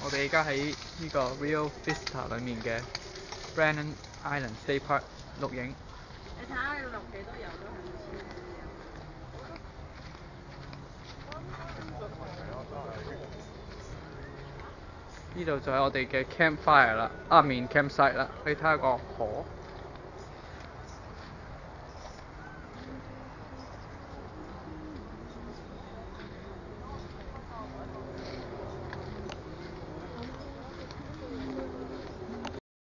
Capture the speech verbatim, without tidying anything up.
我哋而家喺呢個 Rio Vista 裏面嘅 Brannan Island State Park 錄影。 你睇下你錄幾多油都係唔黐。 呢度就係我哋嘅 campfire 啦，啊面 campsite 啦，你睇下個河。